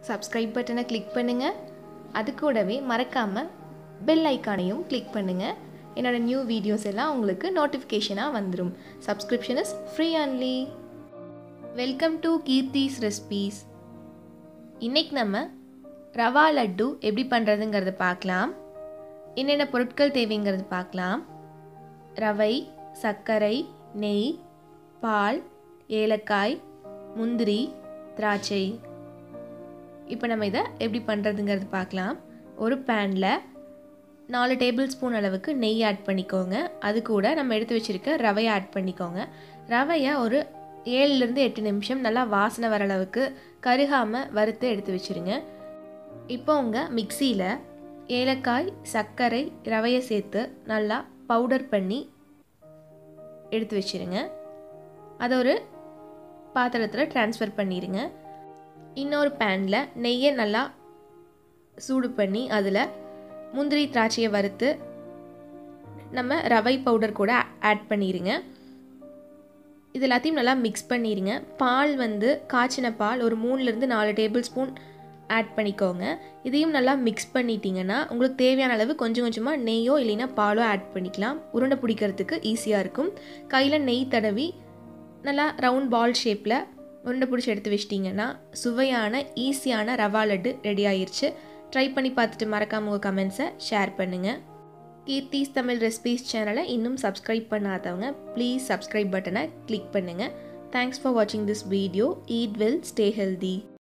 Subscribe பட்டனை click பண்ணுங்கள். அது கூடவே மறக்காமல் பெல் ஐக்கானையும் கிளிக் பண்ணுங்கள். என்னோடய நியூ வீடியோஸ் எல்லாம் உங்களுக்கு நோட்டிஃபிகேஷனாக வந்துடும். Subscription is free only. Welcome to Keerthi's recipes. இன்றைக்கி நம்ம ரவா லட்டு எப்படி பண்ணுறதுங்கிறத பார்க்கலாம். என்னென்ன பொருட்கள் தேவைங்கிறது பார்க்கலாம். ரவை, சர்க்கரை, நெய், பால், ஏலக்காய், முந்திரி, திராட்சை. இப்போ நம்ம இதை எப்படி பண்ணுறதுங்கிறது பார்க்கலாம். ஒரு பேனில் 4 டேபிள் ஸ்பூன் அளவுக்கு நெய் ஆட் பண்ணிக்கோங்க. அது கூட நம்ம எடுத்து வச்சுருக்க ரவையை ஆட் பண்ணிக்கோங்க. ரவையை ஒரு 7லேருந்து 8 நிமிஷம் நல்லா வாசனை வர அளவுக்கு கருகாமல் வறுத்து எடுத்து வச்சுருங்க. இப்போ உங்கள் மிக்சியில் ஏலக்காய், சர்க்கரை, ரவையை சேர்த்து நல்லா பவுடர் பண்ணி எடுத்து வச்சுருங்க. அதை ஒரு பாத்திரத்தில் ட்ரான்ஸ்ஃபர் பண்ணிடுங்க. இன்னொரு பேனில் நெய்யை நல்லா சூடு பண்ணி அதில் முந்திரி, திராட்சையை வறுத்து நம்ம ரவை பவுடர் கூட ஆட் பண்ணிடுங்க. இது எல்லாத்தையும் நல்லா மிக்ஸ் பண்ணிடுங்க. பால் காய்ச்சின பால் ஒரு 3லேருந்து 4 டேபிள் ஸ்பூன் ஆட் பண்ணிக்கோங்க. இதையும் நல்லா மிக்ஸ் பண்ணிட்டீங்கன்னா உங்களுக்கு தேவையான அளவு கொஞ்சம் கொஞ்சமாக நெய்யோ இல்லைன்னா பாலோ ஆட் பண்ணிக்கலாம். உருண்டை பிடிக்கிறதுக்கு ஈஸியாக இருக்கும். கையில் நெய் தடவி நல்லா ரவுண்ட் பால் ஷேப்பில் உருண்டை பிடிச்சி எடுத்து வச்சிட்டிங்கன்னா சுவையான ஈஸியான ரவா லட்டு ரெடி ஆயிடுச்சு. ட்ரை பண்ணி பார்த்துட்டு மறக்காம உங்கள் கமெண்ட்ஸை ஷேர் பண்ணுங்கள். கீர்த்திஸ் தமிழ் ரெசிபீஸ் சேனலை இன்னும் சப்ஸ்கிரைப் பண்ணாதவங்க ப்ளீஸ் சப்ஸ்கிரைப் பட்டனை கிளிக் பண்ணுங்கள். தேங்க்ஸ் ஃபார் வாட்சிங் this video. Eat well, stay healthy.